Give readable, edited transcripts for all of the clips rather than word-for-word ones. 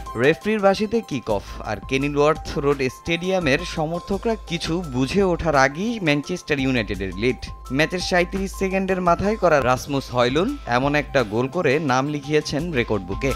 রেফরির বাঁশিতে kick off আর Kenilworth road স্টেডিয়ামের সমর্থকরা কিছু বুঝে ওঠার আগেই ম্যানচেস্টার ইউনাইটেডের লিড। ম্যাচের ৩৭ সেকেন্ডের মাথায় করা রাসমুস হয়লুন এমন একটা গোল করে নাম লিখিয়েছেন রেকর্ড বুকে।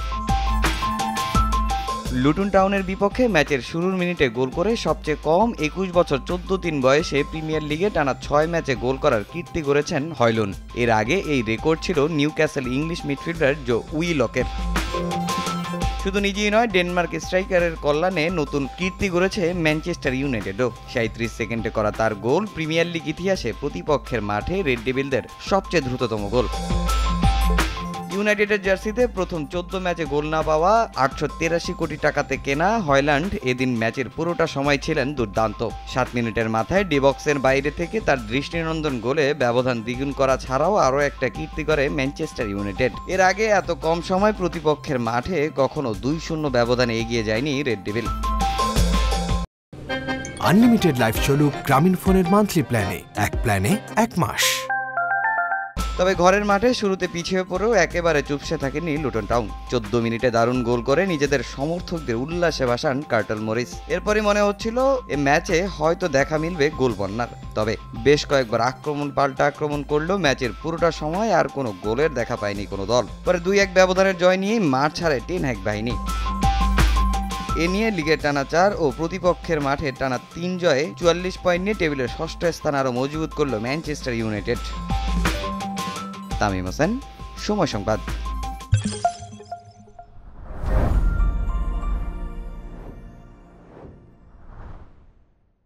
লুটন টাউনের বিপক্ষে ম্যাচের শুরুর মিনিটে গোল করে সবচেয়ে কম ২১ বছর ১৪ দিন বয়সে প্রিমিয়ার লিগে টানা ৬ ম্যাচে গোল করার কীর্তি গড়েছেন হয়লুন। এর আগে এই রেকর্ড ছিল নিউক্যাসল ইংলিশ মিডফিল্ডার জো উইলকের। শুধু নিজেই নয়, ডেনমার্ক স্ট্রাইকারের কল্যাণে নতুন কীর্তি গড়েছে ম্যানচেস্টার ইউনাইটেডও। ৩৭ সেকেন্ডে করা তার গোল প্রিমিয়ার লিগ ইতিহাসে প্রতিপক্ষের মাঠে রেড ডেভিলদের সবচেয়ে দ্রুততম গোল। ইউনাইটেডের জার্সিতে প্রথম ১৪ ম্যাচে গোল না পাওয়া ৮৮৩ কোটি টাকাতে কেনা হয়ল্যান্ড এদিন ম্যাচের পুরোটা সময় ছিলেন দুর্দান্ত। ৭ মিনিটের মাথায় ডিবক্সের বাইরে থেকে তার দৃষ্টিনন্দন গোলে ব্যবধান দ্বিগুণ করা ছাড়াও আরও একটা কীর্তি করে ম্যানচেস্টার ইউনাইটেড। এর আগে এত কম সময় প্রতিপক্ষের মাঠে কখনো ২-০ ব্যবধানে এগিয়ে যায়নি রেড ডেভিল। আনলিমিটেড লাইফ চলুক গ্রামীণ ফোনের মান্থলি প্ল্যানে, এক প্ল্যানে ১ মাস। তবে ঘরের মাঠে শুরুতে পিছিয়ে পড়েও একেবারে চুপসে থাকেনি লুটন টাউন। ১৪ মিনিটে দারুণ গোল করে নিজেদের সমর্থকদের উল্লাসে ভাসান কার্টল মরিস। এরপরই মনে হচ্ছিল এ ম্যাচে হয়তো দেখা মিলবে গোল বন্যার। তবে বেশ কয়েকবার আক্রমণ পাল্টা আক্রমণ করলেও ম্যাচের পুরোটা সময় আর কোনো গোলের দেখা পায়নি কোনো দল। পরে ২-১ ব্যবধানের জয় নিয়েই মাঠ ছাড়ে টেন হ্যাগ বাহিনী। এ নিয়ে লিগের টানা ৪ ও প্রতিপক্ষের মাঠে টানা ৩ জয়ে ৪৪ পয়েন্ট নিয়ে টেবিলের ষষ্ঠ স্থান আরও মজবুত করল ম্যানচেস্টার ইউনাইটেড। তামিম হোসেন, সময় সংবাদ।